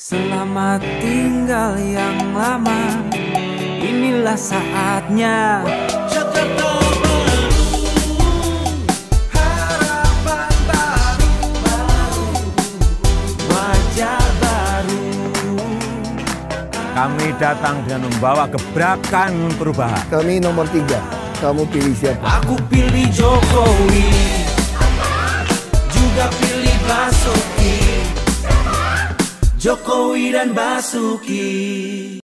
Selamat tinggal yang lama, inilah saatnya. Jakarta baru, harapan baru, wajah baru. Kami datang dengan membawa gebrakan perubahan. Kami nomor 3, kamu pilih siapa? Aku pilih Jokowi, juga pilih Basuki. Jokowi dan Basuki.